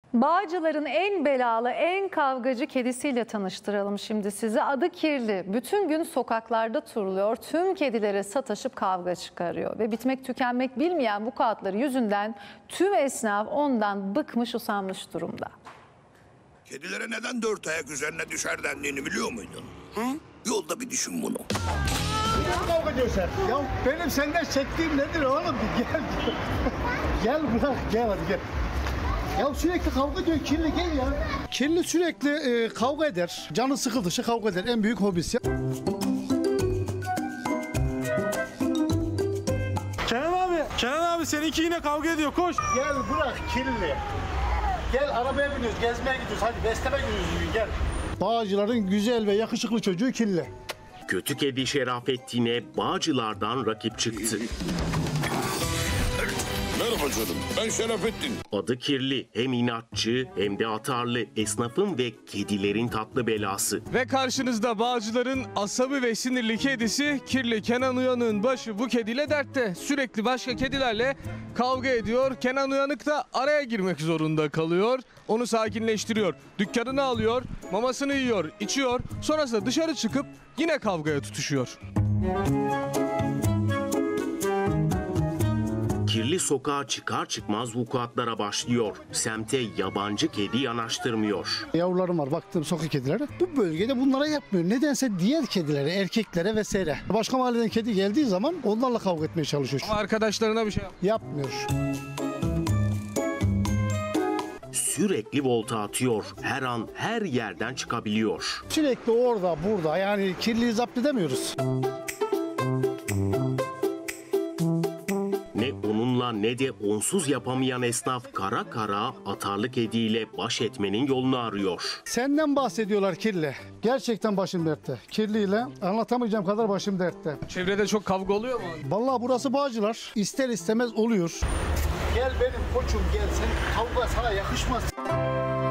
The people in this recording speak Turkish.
Bağcılar'ın en belalı, en kavgacı kedisiyle tanıştıralım şimdi sizi. Adı Kirli. Bütün gün sokaklarda turluyor, tüm kedilere sataşıp kavga çıkarıyor. Ve bitmek tükenmek bilmeyen vukuatları yüzünden tüm esnaf ondan bıkmış usanmış durumda. Kedilere neden 4 ayak üzerine düşer dendiğini biliyor muydun? Hı? Yolda bir düşün bunu. Ne kavga ediyorsun? Ya benim senden çektiğim nedir oğlum? Gel. Gel bırak, gel hadi gel. Ya sürekli kavga ediyor, Kirli gel ya. Kirli sürekli kavga eder. Canı sıkıldıkça kavga eder. En büyük hobisi. Kenan abi seninki yine kavga ediyor, koş. Gel bırak Kirli. Gel arabaya biniyoruz, gezmeye gidiyoruz. Hadi besleme gidiyoruz bugün gel. Bağcılar'ın güzel ve yakışıklı çocuğu Kirli. Kötü kedi Şerafettin'e Bağcılar'dan rakip çıktı. Merhaba canım, ben Şerafettin. Adı Kirli, hem inatçı hem de atarlı, esnafın ve kedilerin tatlı belası. Ve karşınızda Bağcılar'ın asabi ve sinirli kedisi Kirli. Kenan Uyanık'ın başı bu kediyle dertte. Sürekli başka kedilerle kavga ediyor. Kenan Uyanık da araya girmek zorunda kalıyor. Onu sakinleştiriyor. Dükkanını alıyor, mamasını yiyor, içiyor. Sonrasında dışarı çıkıp yine kavgaya tutuşuyor. Kirli sokağa çıkar çıkmaz vukuatlara başlıyor. Semte yabancı kedi yanaştırmıyor. Yavrularım var baktığım sokak kedileri. Bu bölgede bunlara yapmıyor. Nedense diğer kedilere, erkeklere vesaire. Başka mahalleden kedi geldiği zaman onlarla kavga etmeye çalışıyor. Ama arkadaşlarına bir şey Yapmıyor. Sürekli volta atıyor. Her an her yerden çıkabiliyor. Sürekli orada, burada. Yani Kirliyi zapt edemiyoruz. Ne onunla ne de onsuz yapamayan esnaf kara kara atarlı kediyle baş etmenin yolunu arıyor. Senden bahsediyorlar Kirli. Gerçekten başım dertte. Kirliyle anlatamayacağım kadar başım dertte. Çevrede çok kavga oluyor mu? Vallahi burası Bağcılar. İster istemez oluyor. Gel benim koçum gel. Senin kavga sana yakışmaz.